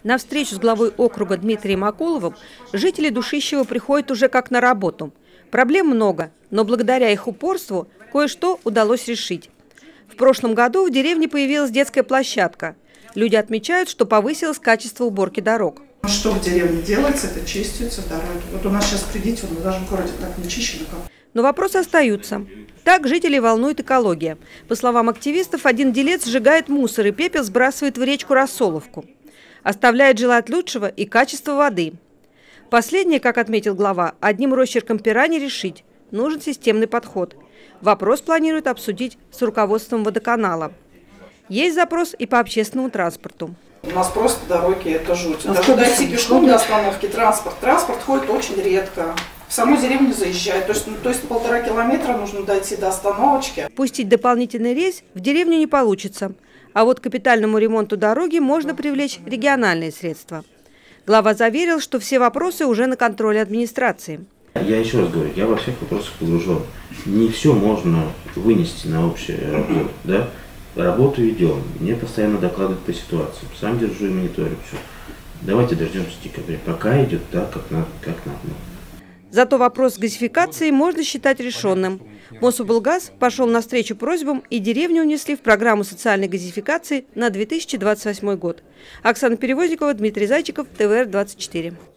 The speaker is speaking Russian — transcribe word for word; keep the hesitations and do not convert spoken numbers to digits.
На встречу с главой округа Дмитрием Акуловым жители Душищева приходят уже как на работу. Проблем много, но благодаря их упорству кое-что удалось решить. В прошлом году в деревне появилась детская площадка. Люди отмечают, что повысилось качество уборки дорог. Что в деревне делается, это чистятся дороги. Вот у нас сейчас, придите, он даже в городе так не чищено, как... Но вопросы остаются. Так жителей волнует экология. По словам активистов, один делец сжигает мусор и пепел сбрасывает в речку Рассоловку. Оставляет желать лучшего и качества воды. Последнее, как отметил глава, одним росчерком пера не решить. Нужен системный подход. Вопрос планируют обсудить с руководством водоканала. Есть запрос и по общественному транспорту. У нас просто дороги, это жуть. Даже дойти пешком до остановки транспорт. Транспорт ходит очень редко. В саму деревню заезжает. То есть, то есть полтора километра нужно дойти до остановочки. Пустить дополнительный рейс в деревню не получится. А вот к капитальному ремонту дороги можно привлечь региональные средства. Глава заверил, что все вопросы уже на контроле администрации. Я еще раз говорю, я во всех вопросах погружен. Не все можно вынести на общую работу. Да? Работу идем. Мне постоянно докладывают по ситуации. Сам держу и мониторю все. Давайте дождемся декабря. Пока идет так, как надо. Как надо. Зато вопрос с газификацией можно считать решенным. Мособлгаз пошел навстречу просьбам, и деревню внесли в программу социальной газификации на две тысячи двадцать восьмой год. Оксана Перевозникова, Дмитрий Зайчиков, тэ вэ эр двадцать четыре.